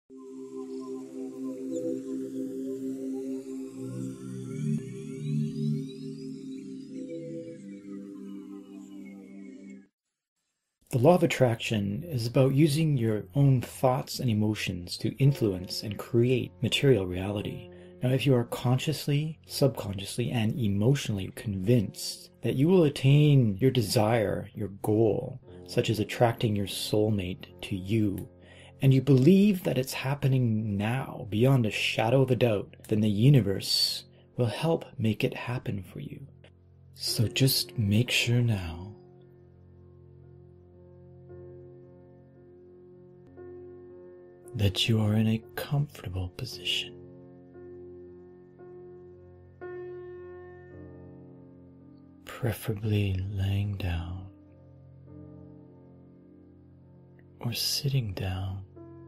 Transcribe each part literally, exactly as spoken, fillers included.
The law of attraction is about using your own thoughts and emotions to influence and create material reality. Now, if you are consciously, subconsciously, and emotionally convinced that you will attain your desire, your goal, such as attracting your soulmate to you, and you believe that it's happening now beyond a shadow of a doubt, then the universe will help make it happen for you. So just make sure now that you are in a comfortable position. Preferably laying down or sitting down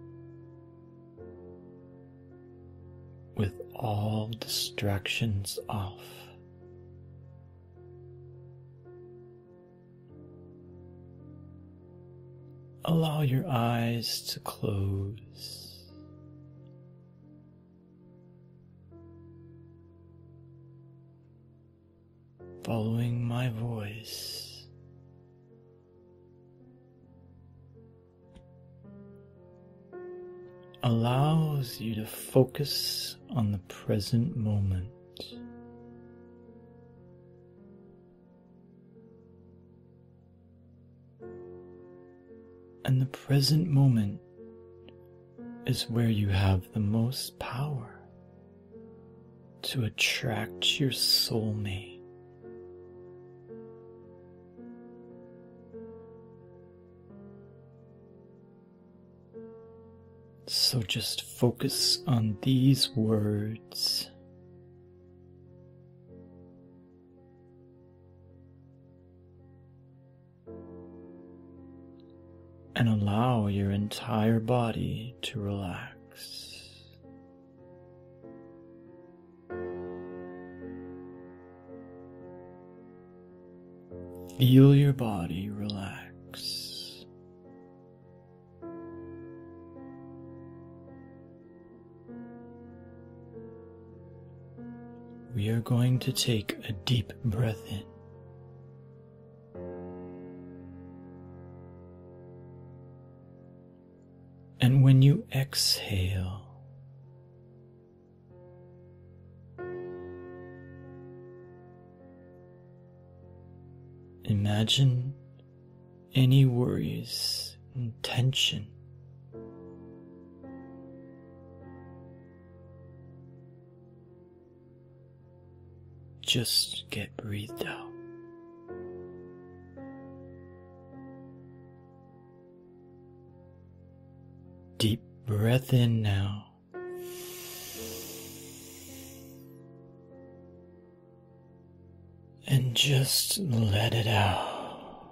with all distractions off. Allow your eyes to close. Following my voice, allows you to focus on the present moment. And the present moment is where you have the most power to attract your soulmate. So just focus on these words. And allow your entire body to relax. Feel your body relax. We are going to take a deep breath in. And when you exhale, imagine any worries and tension just get breathed out. Deep breath in now. And just let it out.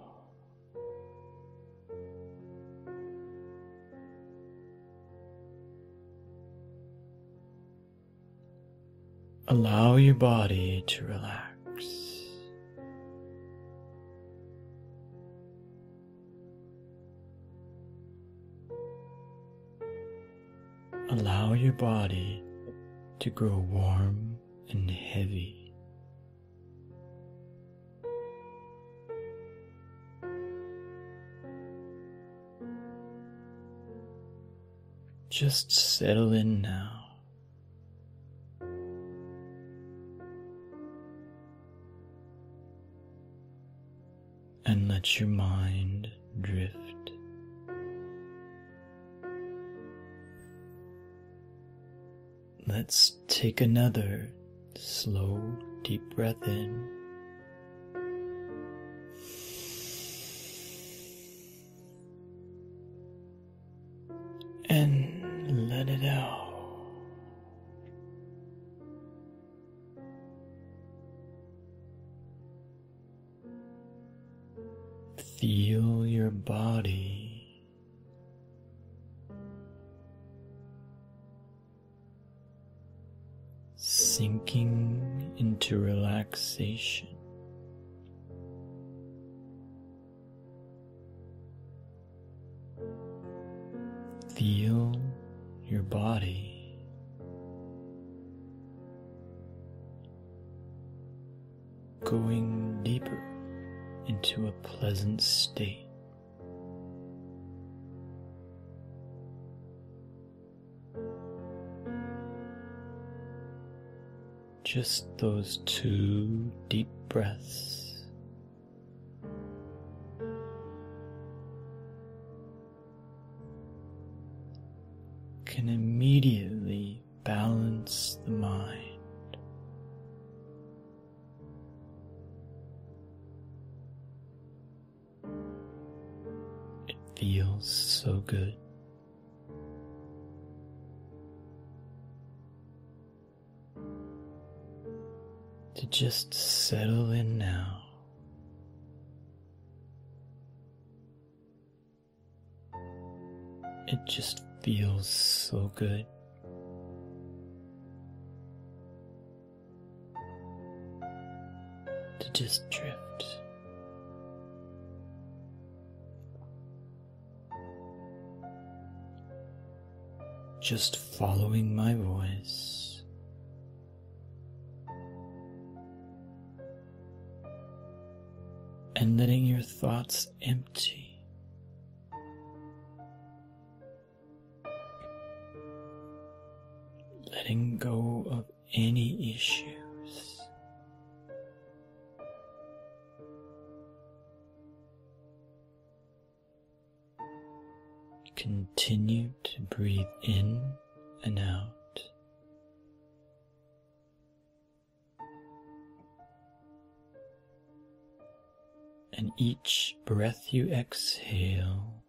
Allow your body to relax. Allow your body to grow warm and heavy. Just settle in now. And let your mind drift. Let's take another slow, deep breath in. And let it out. Feel your body sinking into relaxation. Feel your body going deeper into a pleasant state. Just those two deep breaths can immediately balance the mind. It feels so good. To just settle in now. It just feels so good. To just drift. Just following my voice. And letting your thoughts empty. Letting go of any issues. Continue to breathe in and out. And each breath you exhale,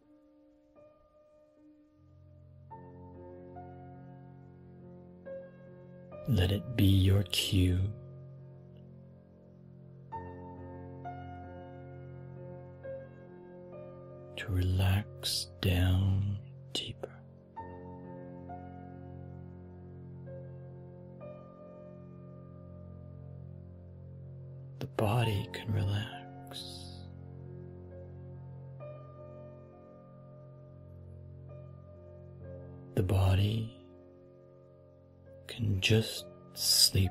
let it be your cue to relax down deeper. The body can relax. The body can just sleep.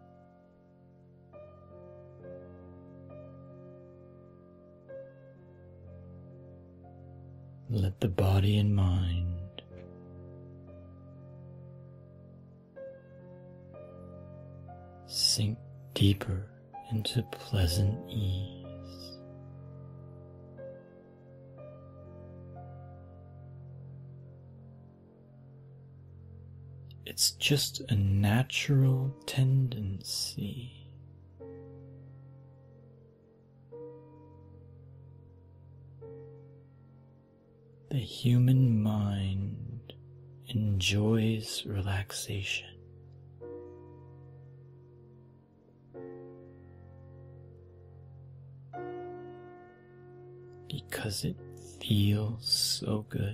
Let the body and mind sink deeper into pleasant ease. It's just a natural tendency. The human mind enjoys relaxation because it feels so good.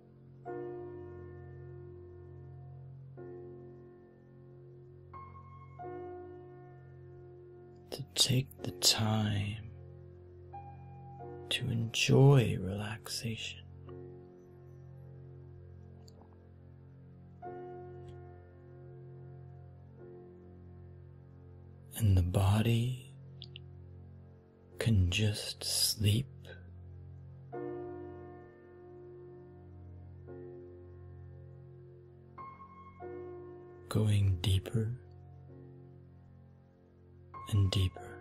To take the time to enjoy relaxation. And the body can just sleep. Going deeper and deeper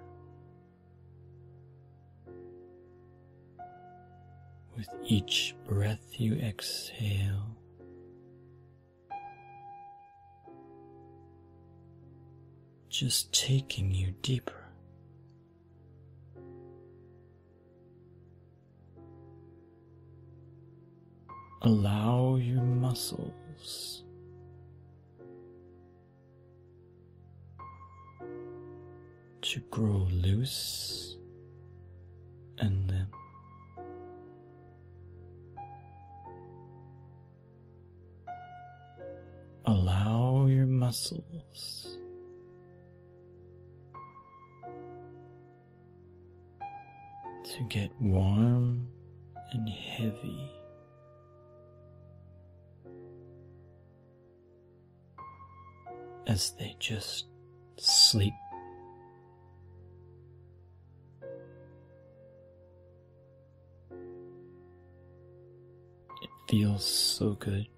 with each breath you exhale. Just taking you deeper. Allow your muscles to grow loose and limp. Allow your muscles to get warm and heavy as they just sleep. It feels so good.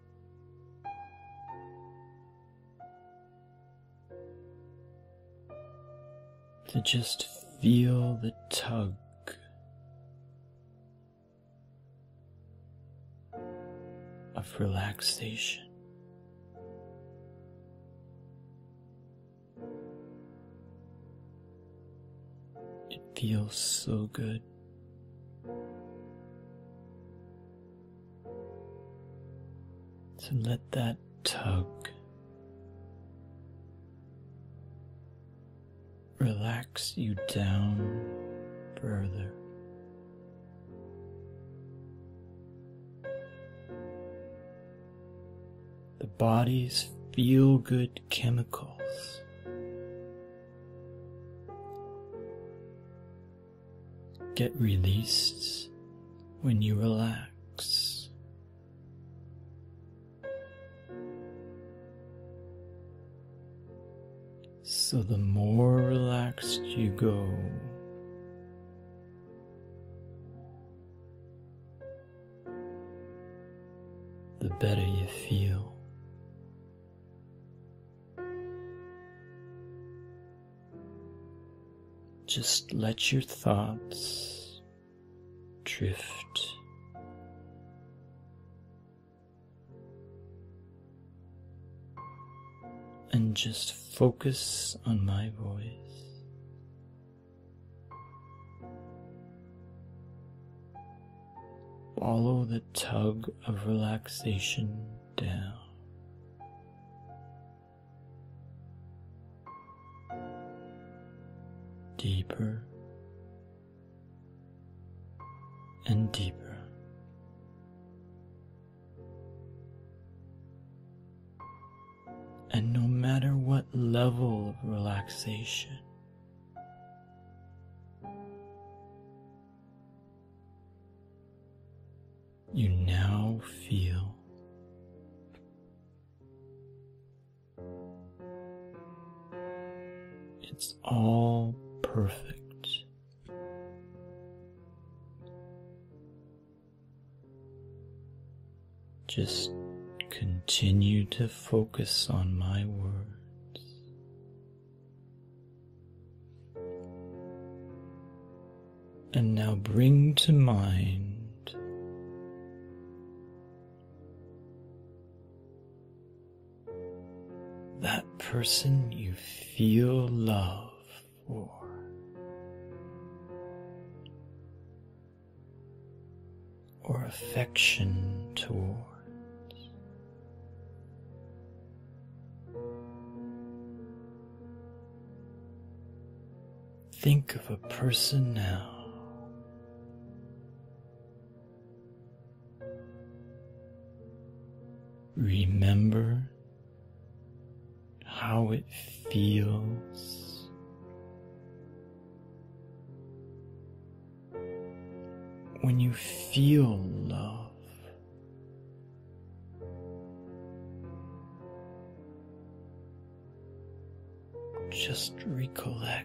To just feel the tug of relaxation. It feels so good. To let that tug relax you down further. The body's feel-good chemicals get released when you relax. So the more relaxed you go, the better you feel. Just let your thoughts drift. And just focus on my voice. Follow the tug of relaxation down. Deeper and deeper. And no matter what level of relaxation, you now feel, it's all perfect. Just continue to focus on my words. And now bring to mind that person you feel love for. Or affection toward. Think of a person now. Remember how it feels when you feel love. Just recollect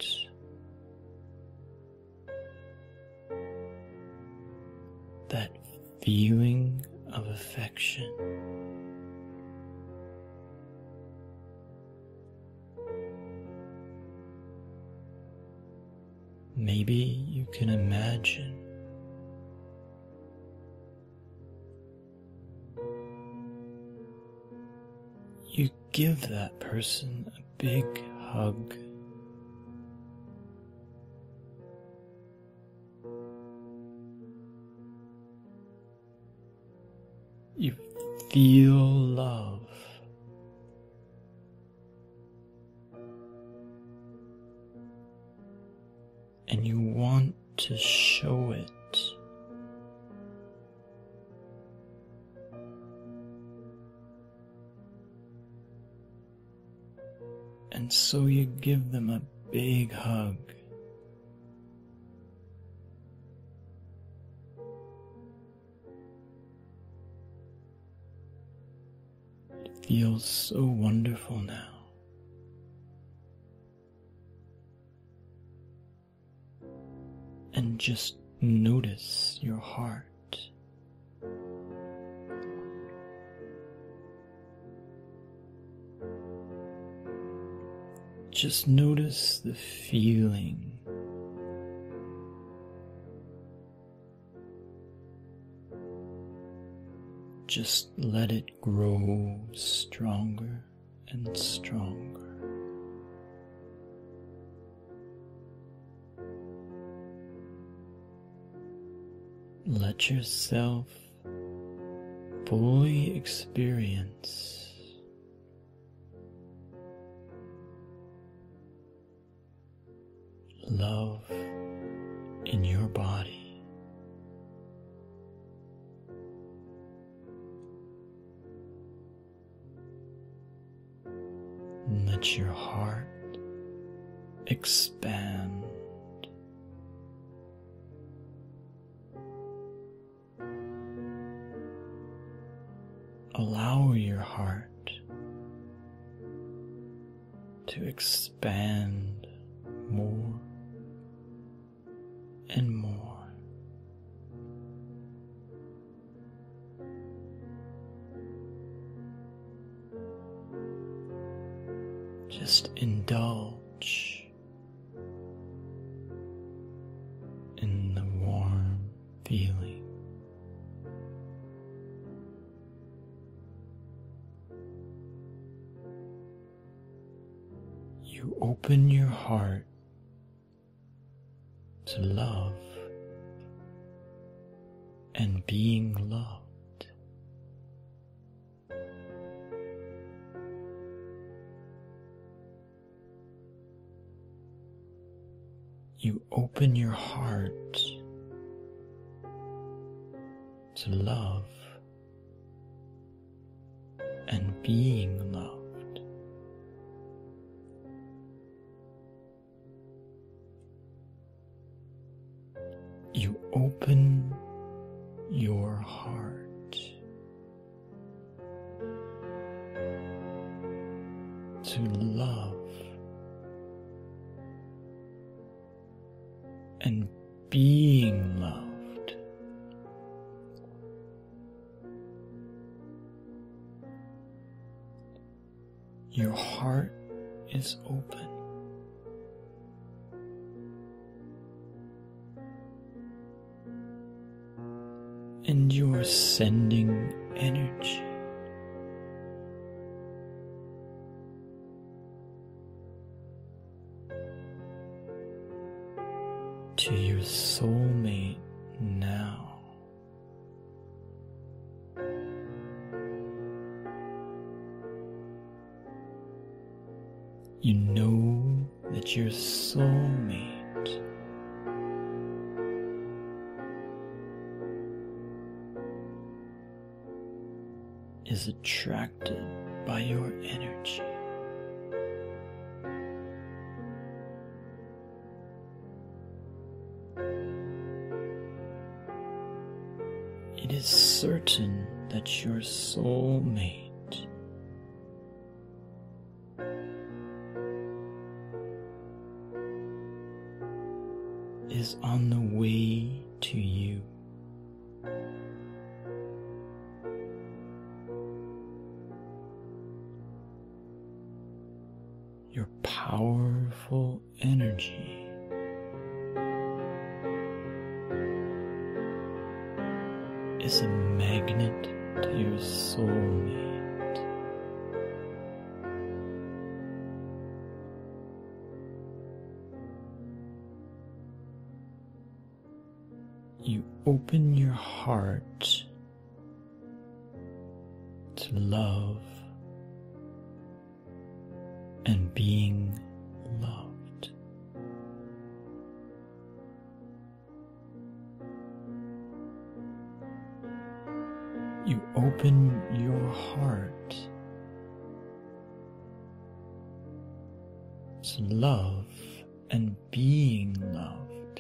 that feeling of affection. Maybe you can imagine you give that person a big hug. You feel love. And you want to show it. And so you give them a big hug. It feels so wonderful now. and just notice your heart. Just notice the feeling. Just let it grow stronger and stronger. Let yourself fully experience love in your body. Let your heart expand. Allow your heart to expand more and more. Just indulge in the warm feeling. You open your heart to love and being loved. You open your heart to love and being loved. You open your heart to love and being loved. Your heart is open. And you're sending energy to your soulmate now. You know that your soulmate is attracted by your energy. It is certain that your soulmate is on the way to you. Your powerful energy is a magnet to your soulmate. You open your heart to love and being loved. You open your heart to love and being loved.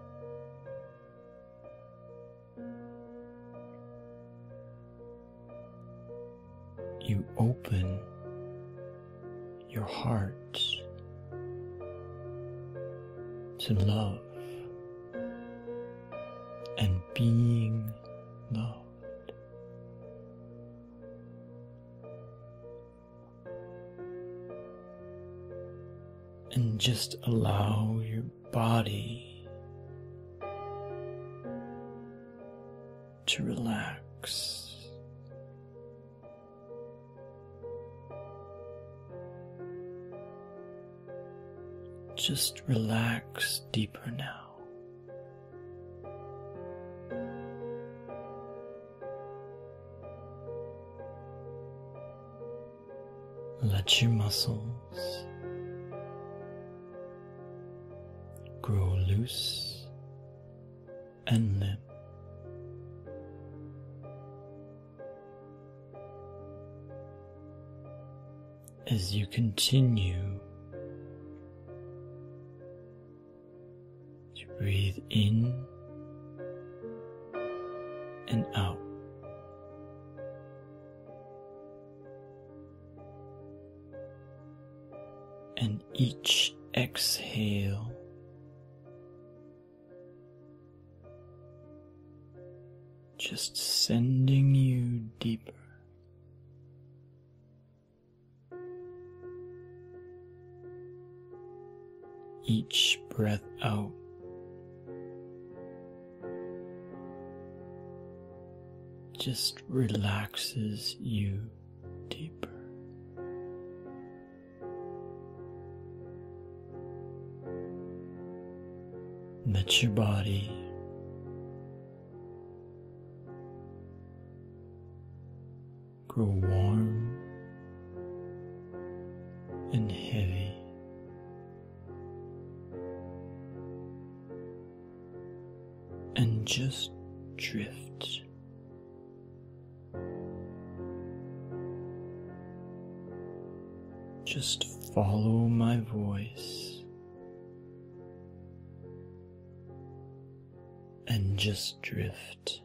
You open your heart to love being loved. And just allow your body to relax. Just relax deeper now. Let your muscles grow loose and limp. As you continue to breathe in and out. And each exhale just sending you deeper. Each breath out just relaxes you deeper. Let your body grow warm and heavy. And just drift. Just follow my voice and just drift.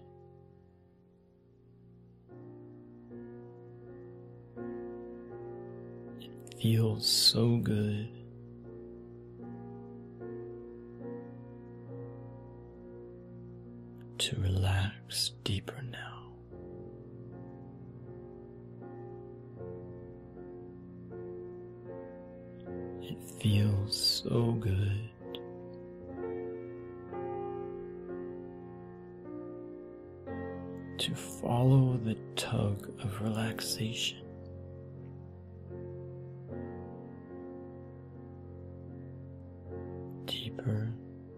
It feels so good. To relax deeper now. It feels so good. To follow the tug of relaxation. Deeper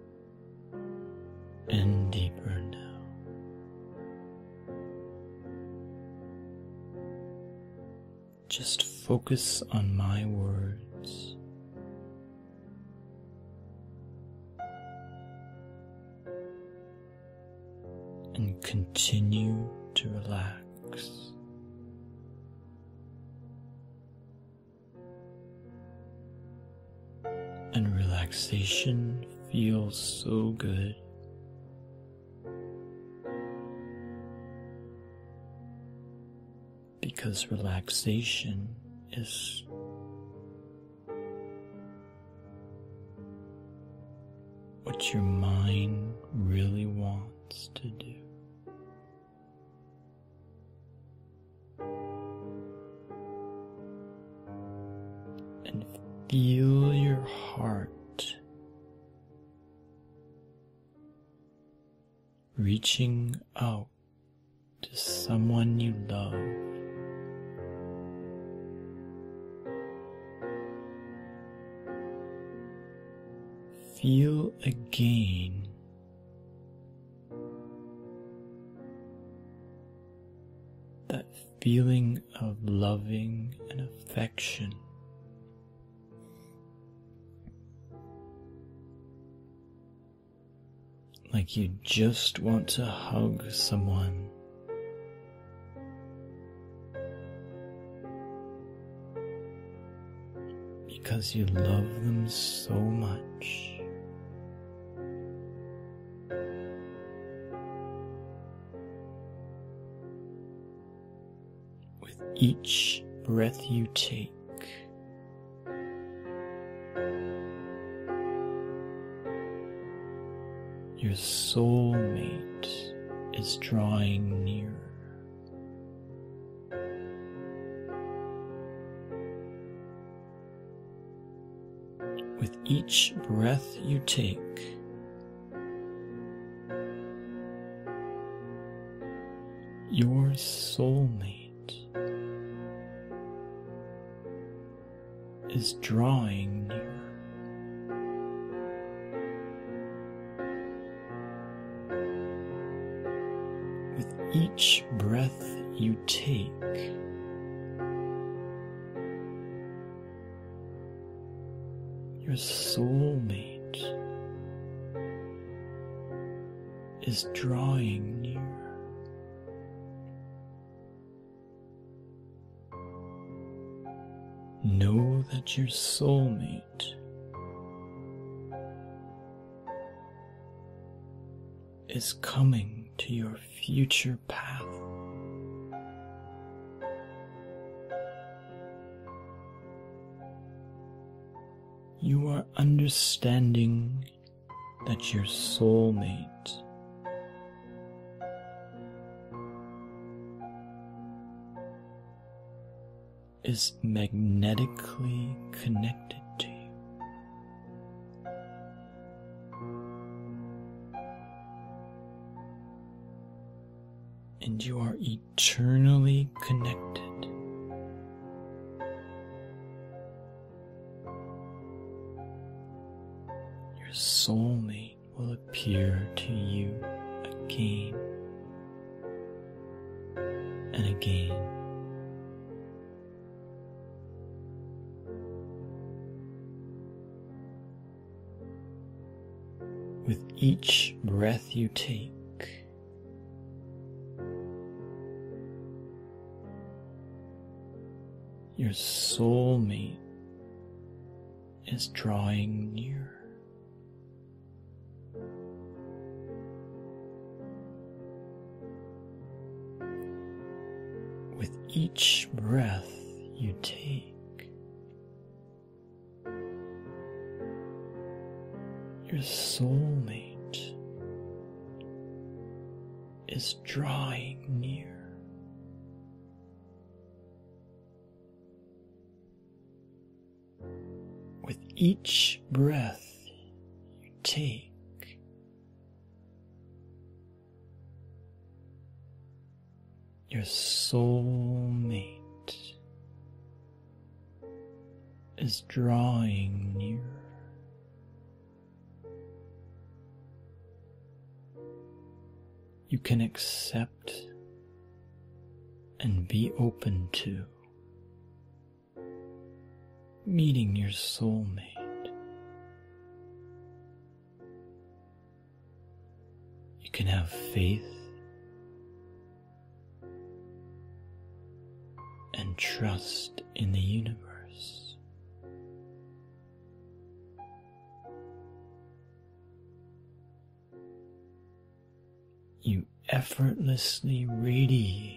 and deeper now. Just focus on my words. And continue to relax. And relaxation feels so good. Because relaxation is what your mind really wants to do. And feel your heart reaching out to someone you love. Feel again that feeling of loving and affection. Like you just want to hug someone. Because you love them so much. With each breath you take, your soulmate is drawing nearer. With each breath you take, your soulmate is drawing nearer. With each breath you take, your soulmate is drawing near. Know that your soulmate is coming to your future path. You are understanding that your soulmate is magnetically connected to you. And you are eternally connected. Your soulmate will appear to you again and again. With each breath you take, your soulmate is drawing nearer. With each breath you take, your soulmate is drawing near. With each breath you take, your soulmate is drawing near. You can accept and be open to meeting your soulmate. You can have faith and trust in the universe. You effortlessly radiate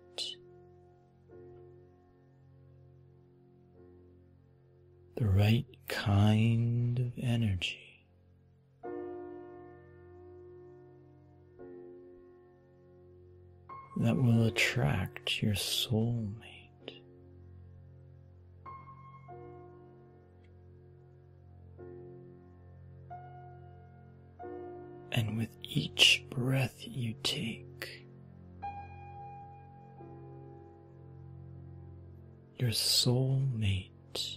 the right kind of energy that will attract your soulmate. And with each breath you take, your soulmate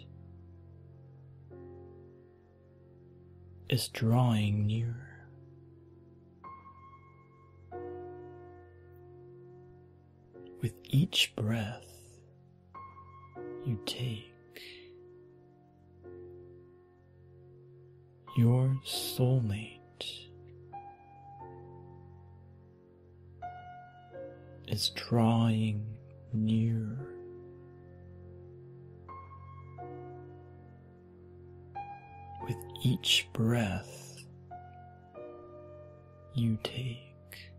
is drawing nearer. With each breath you take, your soulmate is drawing nearer. With each breath you take,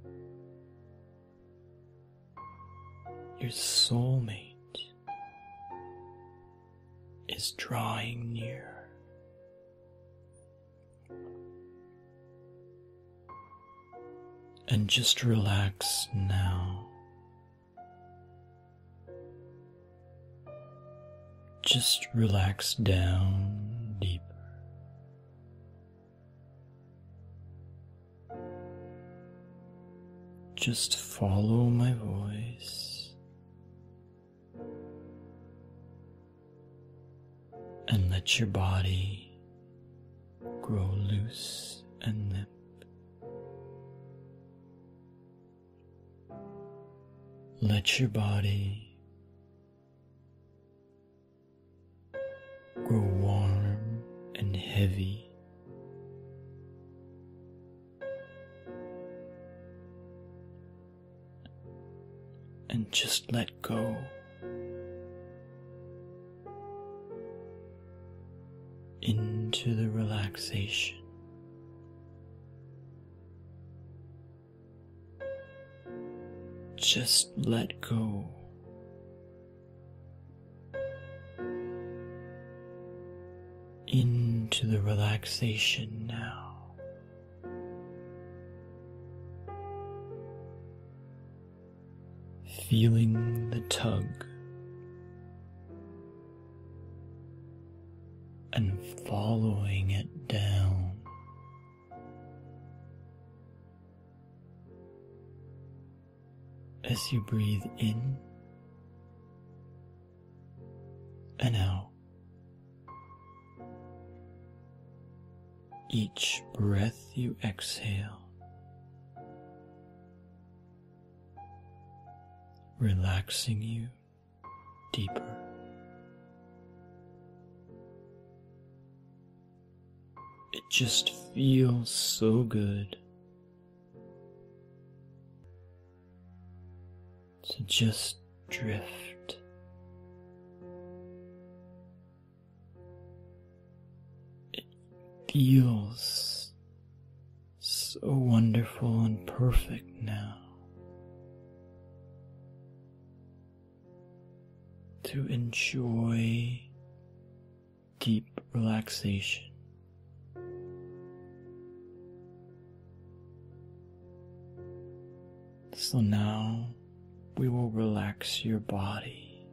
your soulmate is drawing near. And just relax now. Just relax down deeper. Just follow my voice and let your body grow loose and limp. Let your body grow warm and heavy. And just let go. Into the relaxation. Just let go. Into the relaxation now. Feeling the tug and following it down. As you breathe in and out, each breath you exhale, relaxing you deeper. It just feels so good to just drift. It feels so wonderful and perfect now to enjoy deep relaxation. So now we will relax your body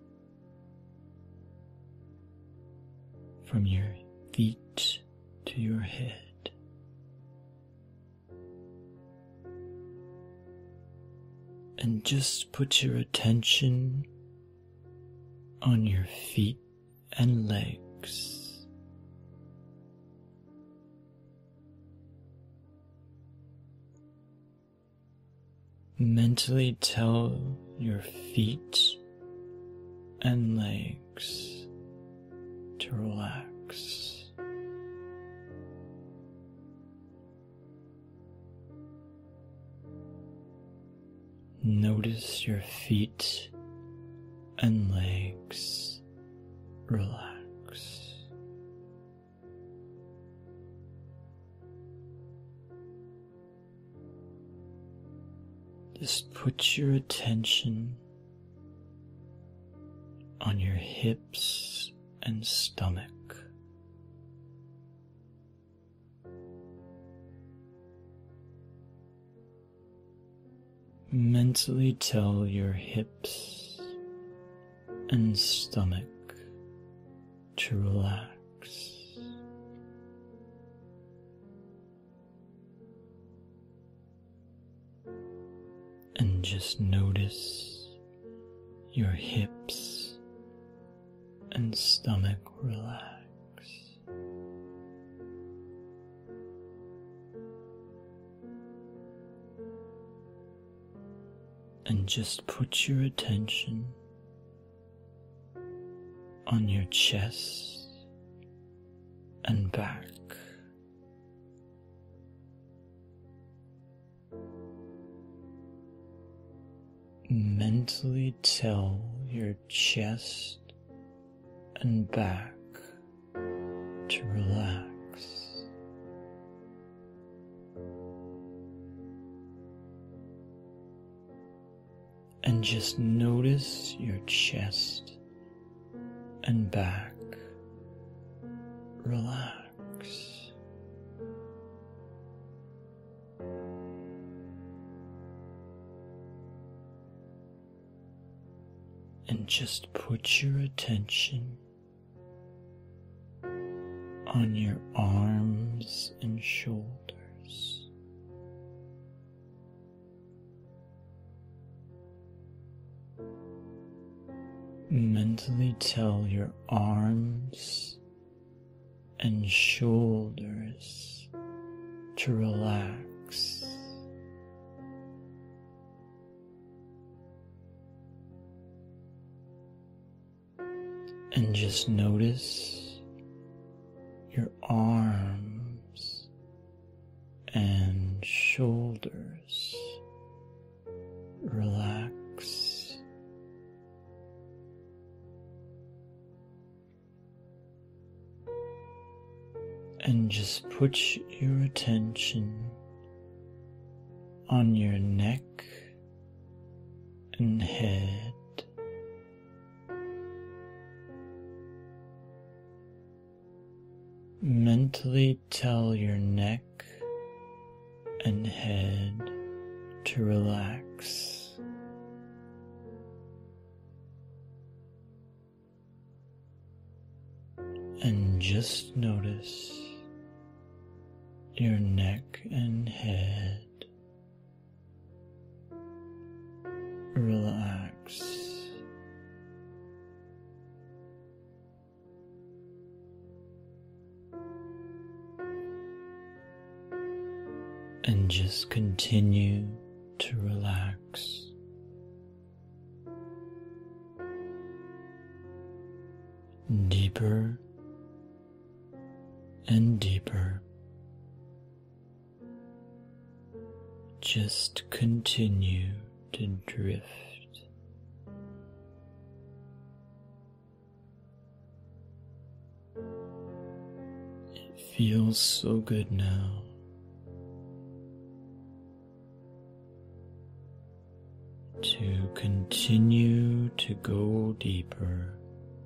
from your feet to your head. And just put your attention on your feet and legs. Mentally tell your feet and legs to relax. Notice your feet and legs relax. Just put your attention on your hips and stomach. Mentally tell your hips and stomach to relax. And just notice your hips and stomach relax. And just put your attention on your chest and back. Mentally tell your chest and back to relax. And just notice your chest and back relax. just put your attention on your arms and shoulders. Mentally tell your arms and shoulders to relax. And just notice your arms and shoulders relax. And just put your attention on your neck and head. Mentally tell your neck and head to relax. And just notice your neck and head relax. And just continue to relax. Deeper and deeper. Just continue to drift. It feels so good now. To continue to go deeper.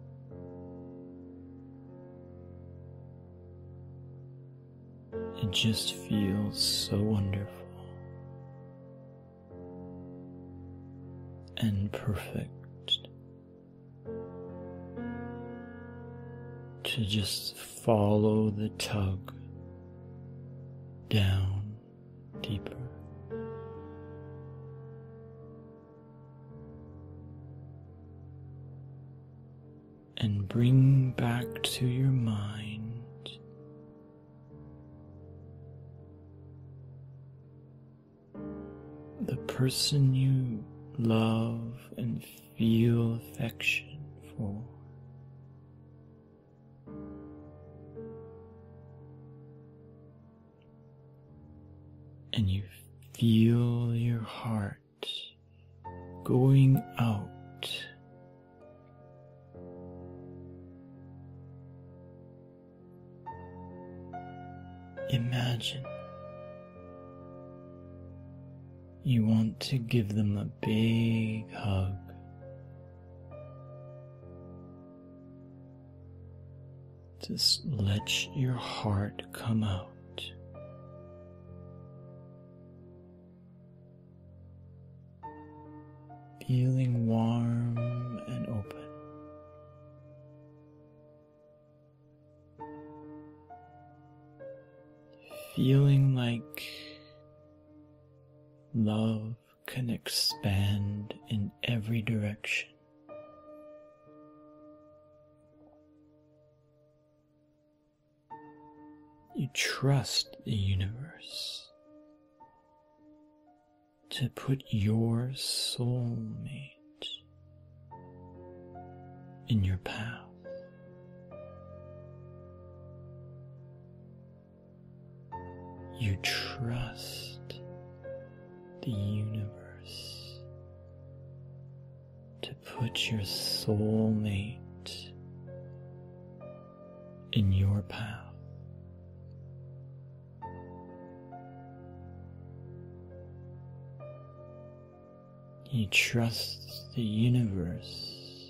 It just feels so wonderful and perfect to just follow the tug down deeper. And bring back to your mind the person you love and feel affection for. And you feel your heart going out Imagine you want to give them a big hug. Just let your heart come out. Feeling warm and open. Feeling like love can expand in every direction. You trust the universe to put your soulmate in your path. You trust the universe to put your soulmate in your path. You trust the universe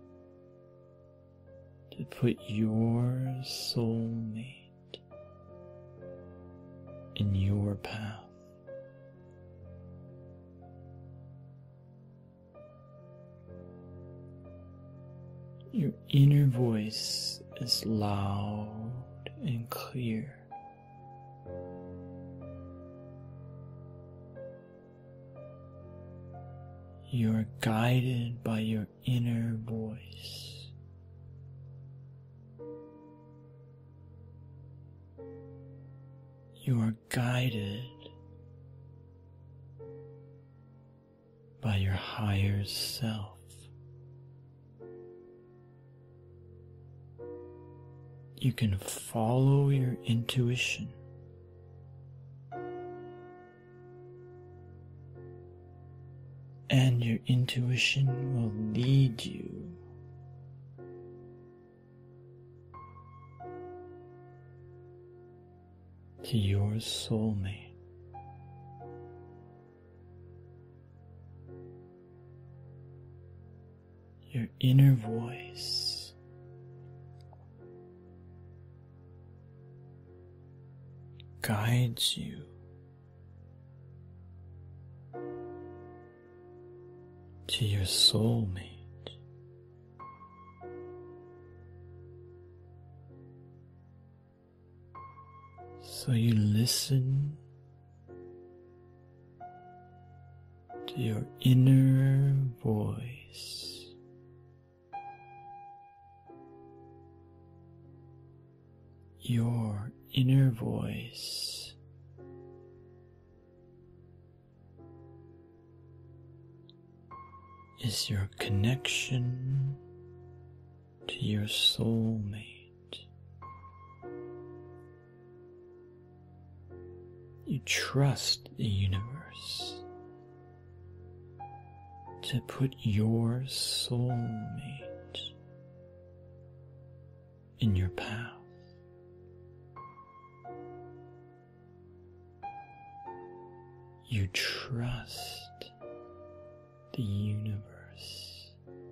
to put your soulmate in your path. Your inner voice is loud and clear. You are guided by your inner voice. You are guided by your higher self. You can follow your intuition. And your intuition will lead you to your soulmate. Your inner voice guides you to your soulmate. So you listen to your inner voice. Your inner voice is your connection to your soulmate. You trust the universe to put your soulmate in your path. You trust the universe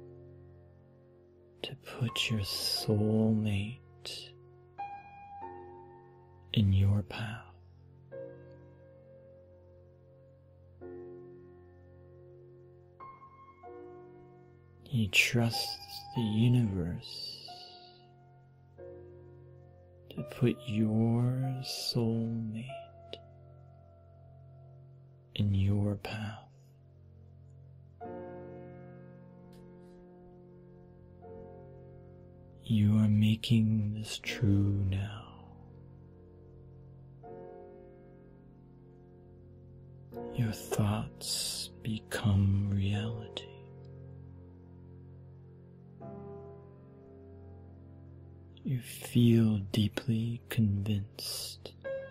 to put your soulmate in your path. You trust the universe to put your soulmate in your path. You are making this true now. Your thoughts become reality. You feel deeply convinced.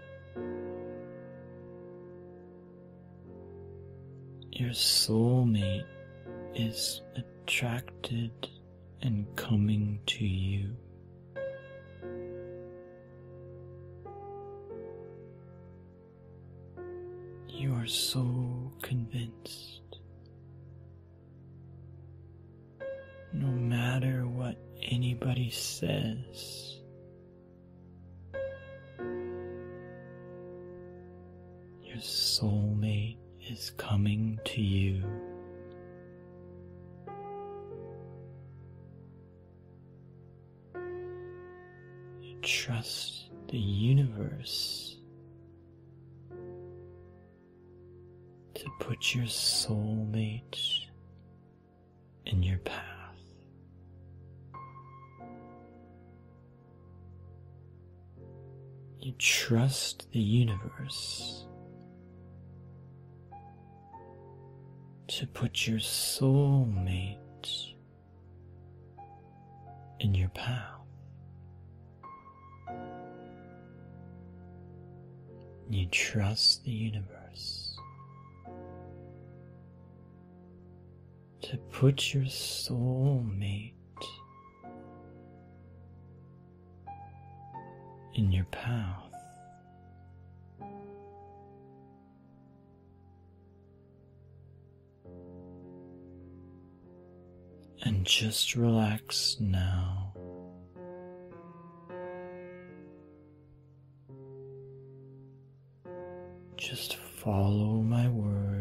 Your soulmate is attracted and coming to you. You are so convinced. No matter what anybody says, your soulmate is coming to you. You trust the universe to put your soulmate in your path. You trust the universe to put your soulmate in your path. You trust the universe to put your soulmate in your path. And just relax now. Just follow my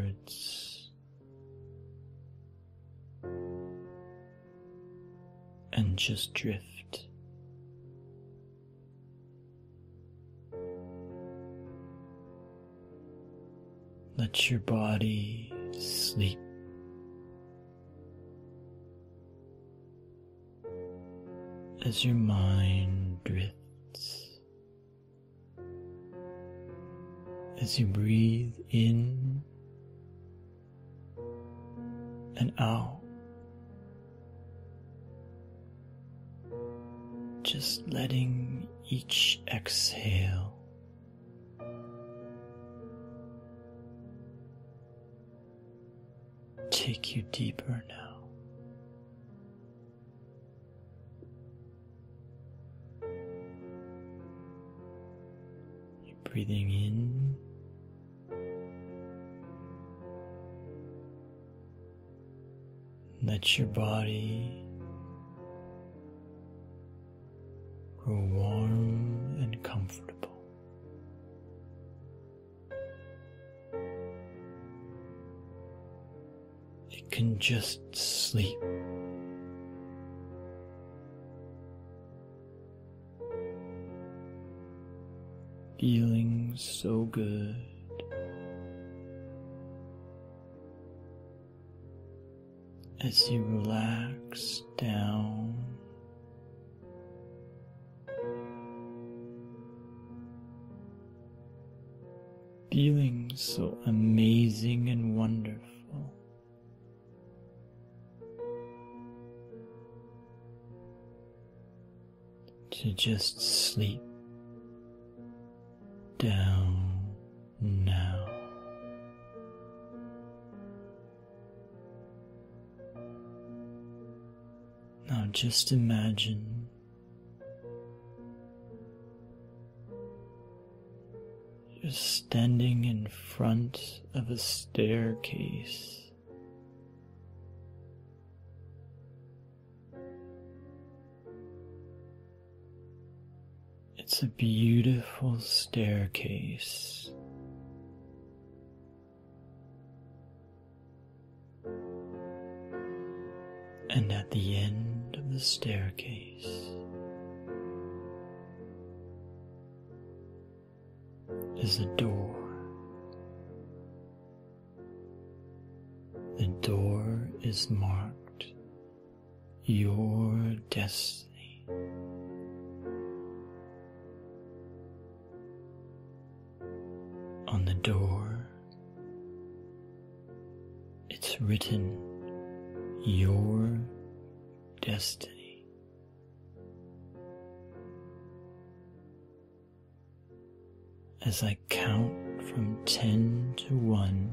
words and just drift. Let your body sleep. As your mind drifts, as you breathe in and out, just letting each exhale take you deeper now. Breathing in let your body grow warm and comfortable. It can just sleep. Feeling so good. As you relax down, feeling so amazing and wonderful. To just sleep down now. Now just imagine you're standing in front of a staircase. It's a beautiful staircase. And at the end of the staircase is a door. The door is marked Your Destiny. On the door, it's written, Your Destiny. As I count from ten to one,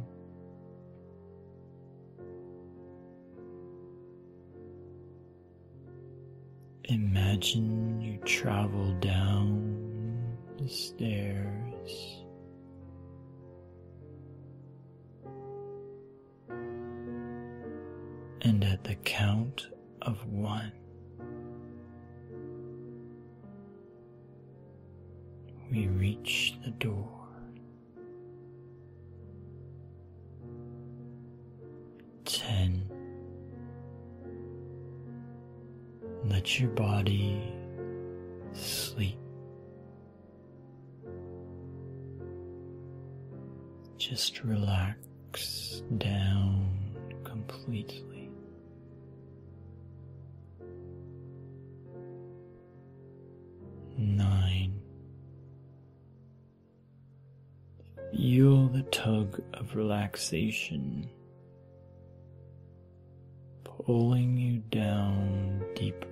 imagine you travel down the stairs. And at the count of one, we reach the door. Ten. Let your body sleep. Just relax down completely. Nine. Feel the tug of relaxation pulling you down deeper.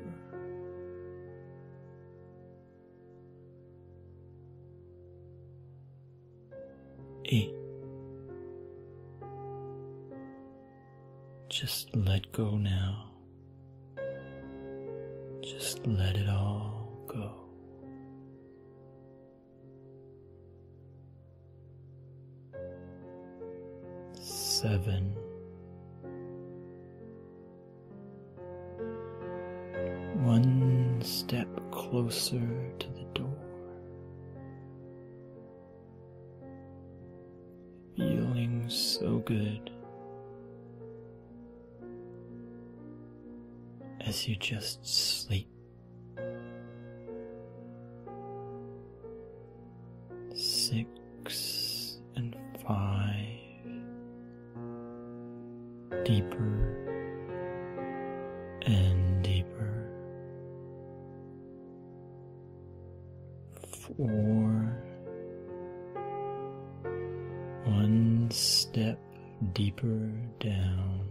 Eight. Just let go now. Just let it all go. Seven. One step closer to the door. Feeling so good as you just sleep. Six and five, deeper and deeper. Four, one step deeper down.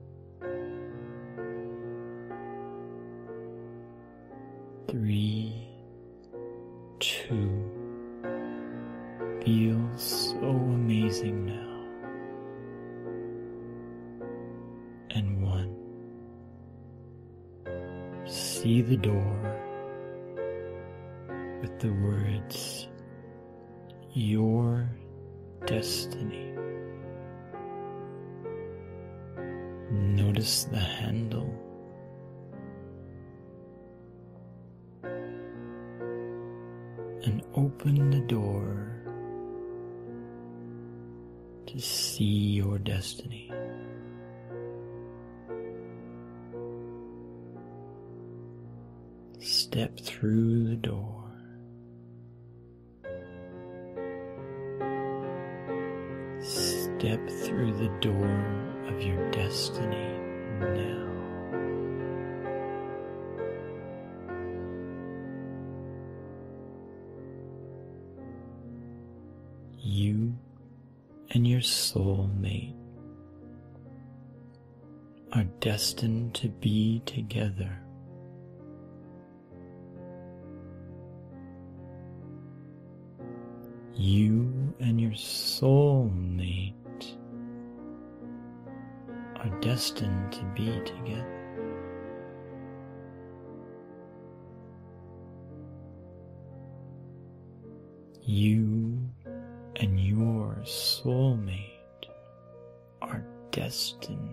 Three, two, feels so amazing now. And one, see the door with the words, your destiny. Notice the handle. And open the door to see your destiny. Step through the door. Step through the door of your destiny now. You and your soulmate are destined to be together. You and your soulmate are destined to be together. You and your soulmate are destined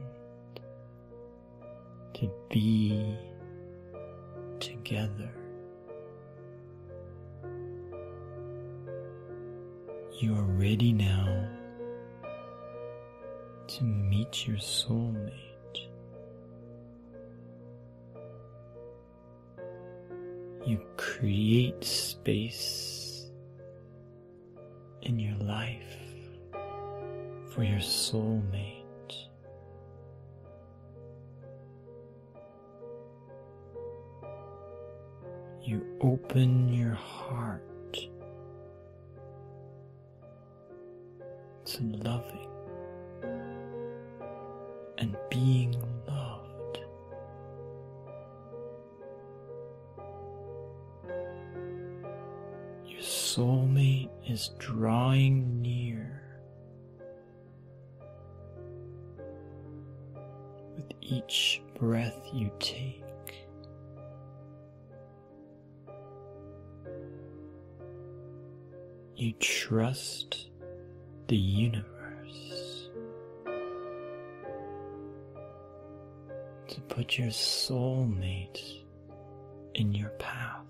to be together. You are ready now to meet your soulmate. You create space in your life for your soulmate. You open your heart to loving and being loved. Your soulmate is drawing near with each breath you take. You trust the universe to put your soulmate in your path.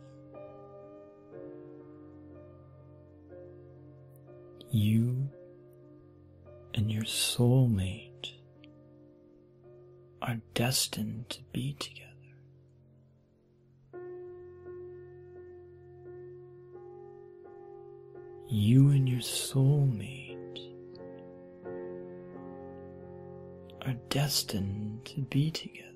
You and your soulmate are destined to be together. You and your soulmate are destined to be together.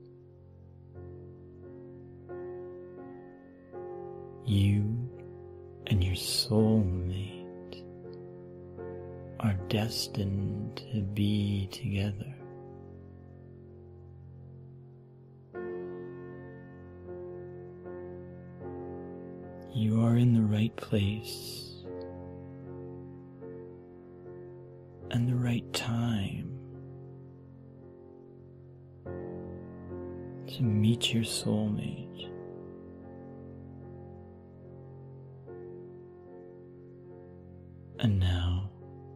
You and your soulmate are destined to be together. You are in the right place and the right time to meet your soulmate. And now,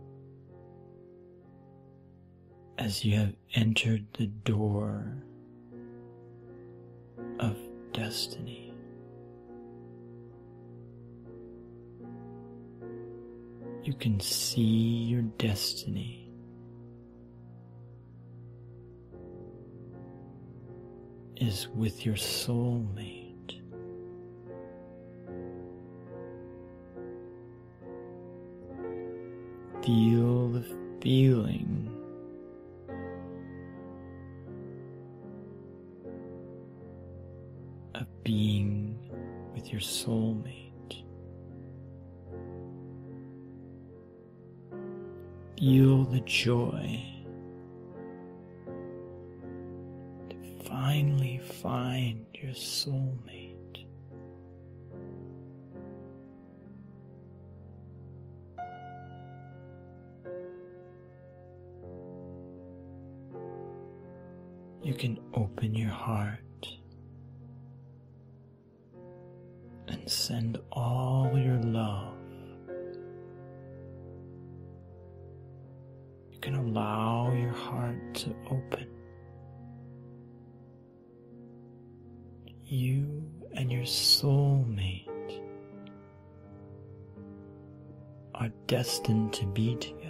as you have entered the door of destiny, you can see your destiny is with your soulmate. Feel the feeling of being with your soulmate. Feel the joy to finally find your soulmate. You can open your heart and send all your love. You can allow your heart to open. You and your soulmate are destined to be together.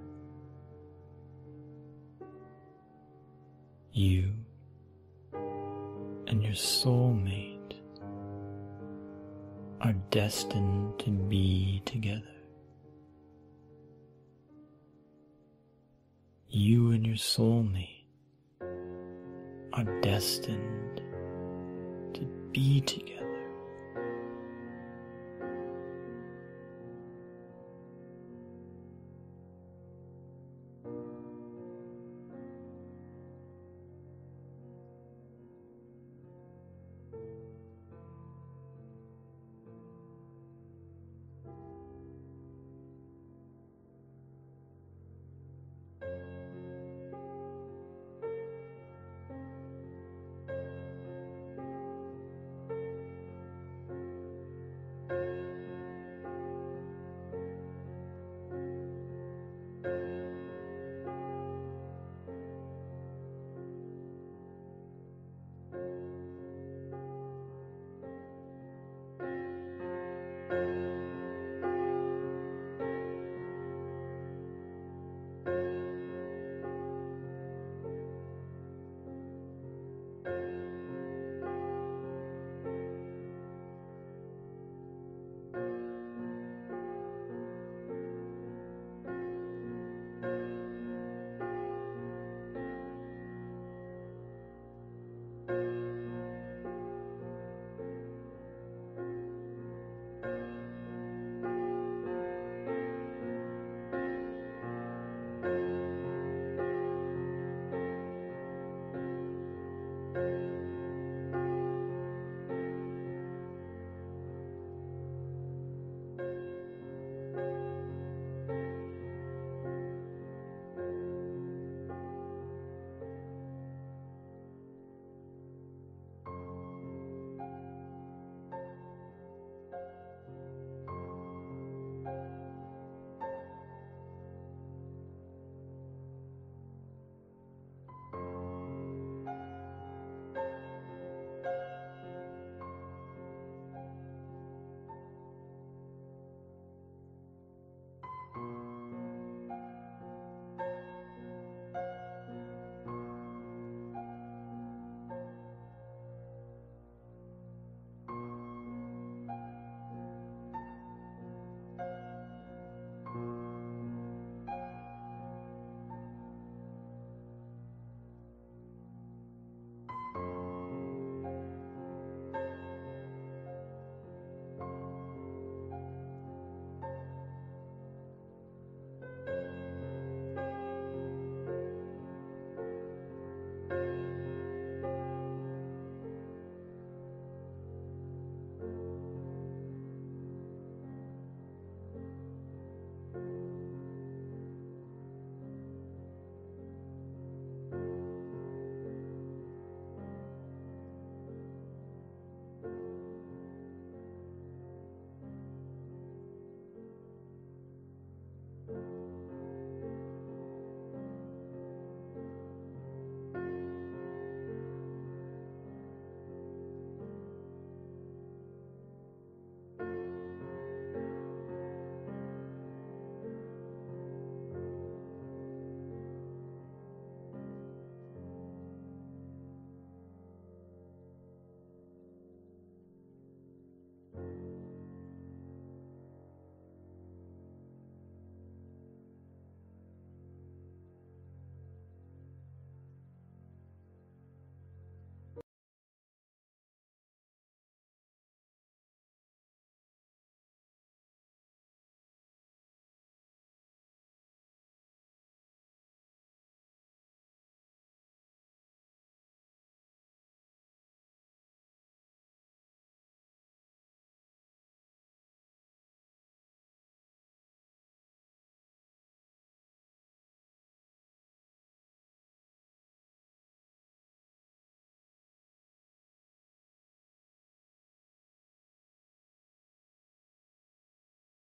You and your soulmate are destined to be together. You and your soulmate are destined to be together.